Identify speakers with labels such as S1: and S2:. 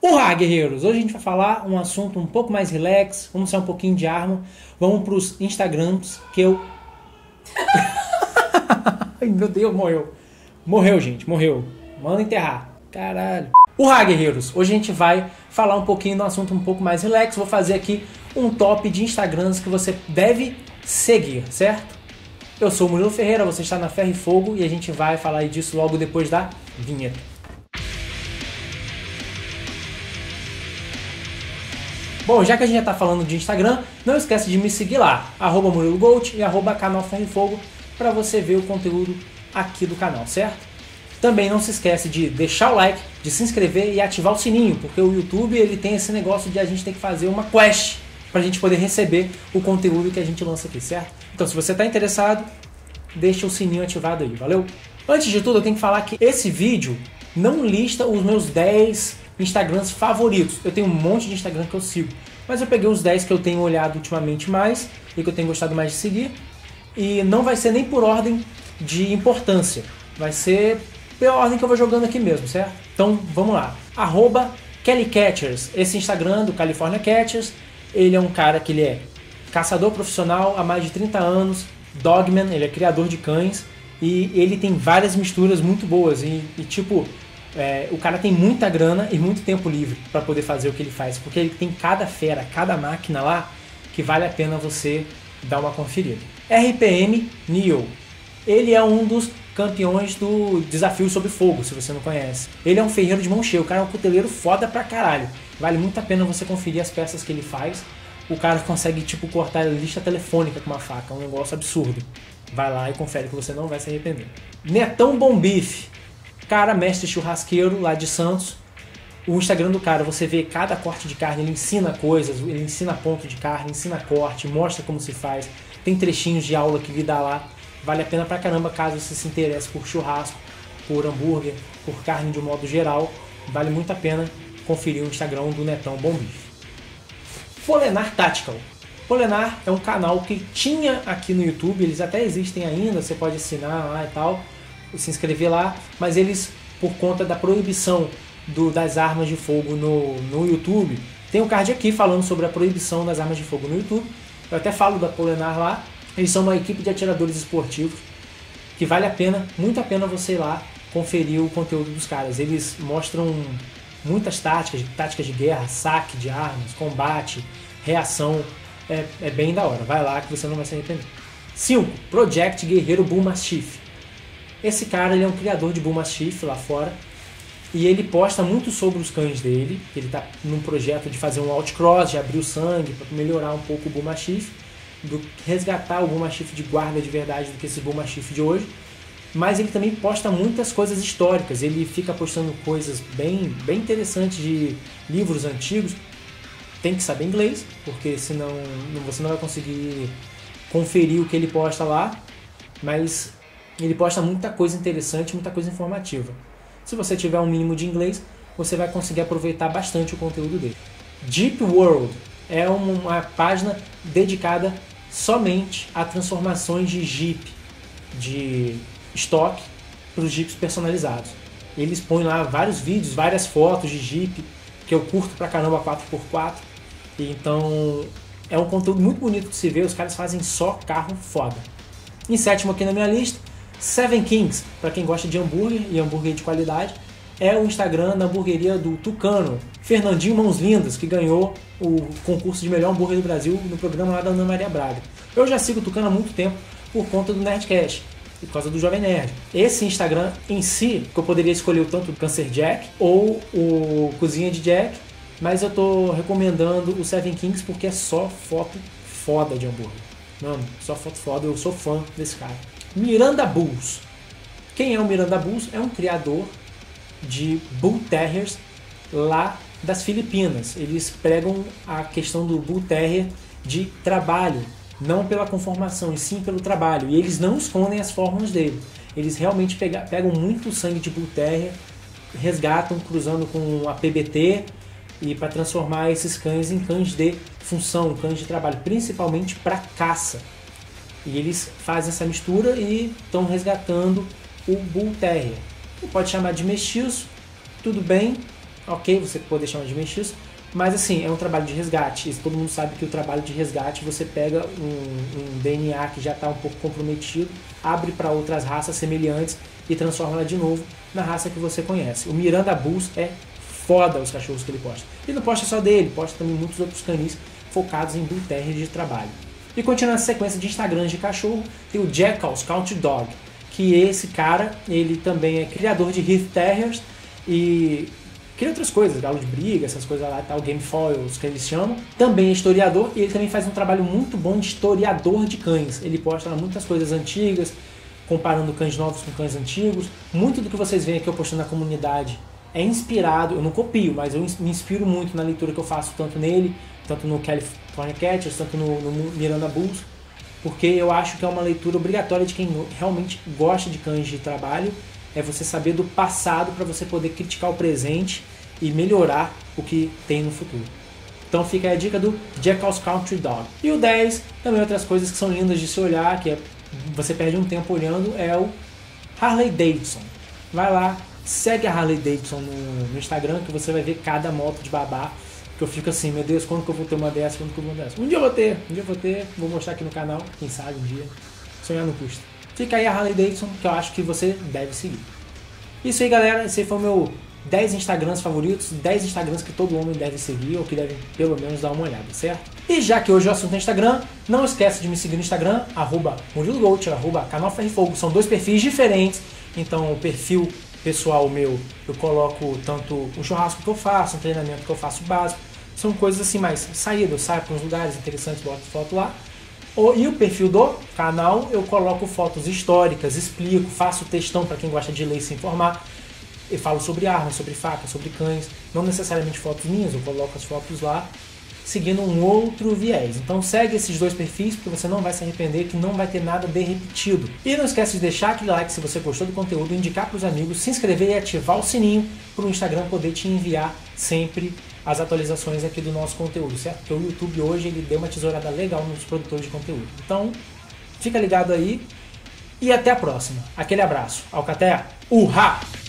S1: Olá, guerreiros! Hoje a gente vai falar um assunto um pouco mais relax, vamos sair um pouquinho de arma, vamos pros Instagrams que eu... Ai, meu Deus, morreu. Morreu, gente, morreu. Manda enterrar. Caralho. Olá, guerreiros! Hoje a gente vai falar um pouquinho de um assunto um pouco mais relax, vou fazer aqui um top de Instagrams que você deve seguir, certo? Eu sou o Murilo Ferreira, você está na Ferro e Fogo e a gente vai falar disso logo depois da vinheta. Bom, já que a gente já está falando de Instagram, não esquece de me seguir lá, @MuriloGold e @canal Ferro e Fogo, para você ver o conteúdo aqui do canal, certo? Também não se esquece de deixar o like, de se inscrever e ativar o sininho, porque o YouTube ele tem esse negócio de a gente ter que fazer uma quest para a gente poder receber o conteúdo que a gente lança aqui, certo? Então, se você está interessado, deixa o sininho ativado aí, valeu? Antes de tudo, eu tenho que falar que esse vídeo não lista os meus 10 Instagrams favoritos. Eu tenho um monte de Instagram que eu sigo, mas eu peguei os 10 que eu tenho olhado ultimamente mais e que eu tenho gostado mais de seguir. E não vai ser nem por ordem de importância, vai ser pela ordem que eu vou jogando aqui mesmo, certo? Então vamos lá. @KellyCatchers, esse Instagram do California Catchers. Ele é um cara que ele é caçador profissional há mais de 30 anos, dogman, ele é criador de cães e ele tem várias misturas muito boas e tipo... o cara tem muita grana e muito tempo livre para poder fazer o que ele faz, porque ele tem cada fera, cada máquina lá que vale a pena você dar uma conferida. RPM Neo, ele é um dos campeões do Desafio Sob Fogo, se você não conhece. Ele é um ferreiro de mão cheia, o cara é um cuteleiro foda pra caralho. Vale muito a pena você conferir as peças que ele faz. O cara consegue tipo cortar a lista telefônica com uma faca, é um negócio absurdo. Vai lá e confere que você não vai se arrepender. Netão Bom Bife, cara, mestre churrasqueiro lá de Santos. O Instagram do cara, você vê cada corte de carne, ele ensina coisas, ele ensina ponto de carne, ensina corte, mostra como se faz. Tem trechinhos de aula que ele dá lá. Vale a pena pra caramba caso você se interesse por churrasco, por hambúrguer, por carne de um modo geral. Vale muito a pena conferir o Instagram do Netão Bom Bife. Polenar Tactical. Polenar é um canal que tinha aqui no YouTube, eles até existem ainda, você pode assinar lá e tal, se inscrever lá, mas eles, por conta da proibição das armas de fogo no YouTube, tem um card aqui falando sobre a proibição das armas de fogo no YouTube. Eu até falo da Polenar lá. Eles são uma equipe de atiradores esportivos que vale a pena, muito a pena você ir lá conferir o conteúdo dos caras. Eles mostram muitas táticas de guerra, saque de armas, combate, reação. É bem da hora, vai lá que você não vai se arrepender. 5. Project Guerreiro Bull Mastiff. Esse cara ele é um criador de Bull Mastiff lá fora e ele posta muito sobre os cães dele. Ele está num projeto de fazer um outcross, de abrir o sangue para melhorar um pouco o Bull Mastiff, resgatar o Bull Mastiff de guarda de verdade do que esse Bull Mastiff de hoje. Mas ele também posta muitas coisas históricas, ele fica postando coisas bem interessantes de livros antigos. Tem que saber inglês, porque senão você não vai conseguir conferir o que ele posta lá, mas ele posta muita coisa interessante, muita coisa informativa. Se você tiver um mínimo de inglês, você vai conseguir aproveitar bastante o conteúdo dele. Jeep World é uma página dedicada somente a transformações de Jeep, de estoque, para os Jeeps personalizados. Eles põem lá vários vídeos, várias fotos de Jeep, que eu curto pra caramba 4x4. Então é um conteúdo muito bonito de se ver, os caras fazem só carro foda. Em sétimo aqui na minha lista, Seven Kings, para quem gosta de hambúrguer e hambúrguer de qualidade, é o Instagram da hamburgueria do Tucano, Fernandinho Mãos Lindas, que ganhou o concurso de melhor hambúrguer do Brasil no programa lá da Ana Maria Braga. Eu já sigo o Tucano há muito tempo por conta do Nerdcast, por causa do Jovem Nerd. Esse Instagram em si, que eu poderia escolher tanto o Cancer Jack ou o Cozinha de Jack, mas eu tô recomendando o Seven Kings porque é só foto foda de hambúrguer. Mano, só foto foda, eu sou fã desse cara. Miranda Bulls. Quem é o Miranda Bulls? É um criador de Bull Terriers lá das Filipinas. Eles pregam a questão do Bull Terrier de trabalho, não pela conformação, e sim pelo trabalho. E eles não escondem as fórmulas dele. Eles realmente pegam muito sangue de Bull Terrier, resgatam cruzando com a PBT e para transformar esses cães em cães de função, cães de trabalho, principalmente para caça. E eles fazem essa mistura e estão resgatando o Bull Terrier. Você pode chamar de mestiço, tudo bem, ok, você pode chamar de mestiço, mas assim, é um trabalho de resgate. Isso, todo mundo sabe que o trabalho de resgate, você pega um DNA que já está um pouco comprometido, abre para outras raças semelhantes e transforma ela de novo na raça que você conhece. O Miranda Bulls é foda os cachorros que ele posta. E não posta só dele, posta também muitos outros canis focados em Bull Terrier de trabalho. E continuando essa sequência de Instagrams de cachorro, tem o Jackal's Country Dog, que esse cara, ele também é criador de Heath Terriers e cria outras coisas, galo de briga, essas coisas lá e tal, game foils que eles chamam. Também é historiador e ele também faz um trabalho muito bom de historiador de cães. Ele posta lá muitas coisas antigas, comparando cães novos com cães antigos. Muito do que vocês veem aqui eu postando na comunidade é inspirado, eu não copio, mas eu me inspiro muito na leitura que eu faço tanto nele, tanto no California Catchers, tanto no Miranda Bulls, porque eu acho que é uma leitura obrigatória de quem realmente gosta de cães de trabalho, é você saber do passado para você poder criticar o presente e melhorar o que tem no futuro. Então fica aí a dica do Jackal's Country Dog. E o 10, também outras coisas que são lindas de se olhar, que você perde um tempo olhando, é o Harley Davidson. Vai lá, segue a Harley Davidson no Instagram, que você vai ver cada moto de babá, que eu fico assim, meu Deus, quando que eu vou ter uma dessa, quando que eu vou ter uma dessa? Um dia eu vou ter, vou mostrar aqui no canal, quem sabe um dia, sonhar no custo. Fica aí a Harley Davidson, que eu acho que você deve seguir. Isso aí, galera, esse foi o meu 10 Instagrams favoritos, 10 Instagrams que todo homem deve seguir, ou que deve pelo menos dar uma olhada, certo? E já que hoje o assunto é Instagram, não esquece de me seguir no Instagram, @MuriloGold, @Canal Ferro e Fogo, são dois perfis diferentes, então o perfil pessoal meu, eu coloco tanto o churrasco que eu faço, o treinamento que eu faço básico, são coisas assim mais saídas, eu saio para uns lugares interessantes, boto foto lá. E o perfil do canal, eu coloco fotos históricas, explico, faço textão para quem gosta de ler e se informar. Eu falo sobre armas, sobre facas, sobre cães, não necessariamente fotos minhas, eu coloco as fotos lá, seguindo um outro viés. Então segue esses dois perfis, porque você não vai se arrepender, que não vai ter nada de repetido. E não esquece de deixar aquele like se você gostou do conteúdo, indicar para os amigos, se inscrever e ativar o sininho para o Instagram poder te enviar sempre as atualizações aqui do nosso conteúdo, certo? Porque o YouTube hoje ele deu uma tesourada legal nos produtores de conteúdo. Então, fica ligado aí e até a próxima. Aquele abraço. Alcatel, urra!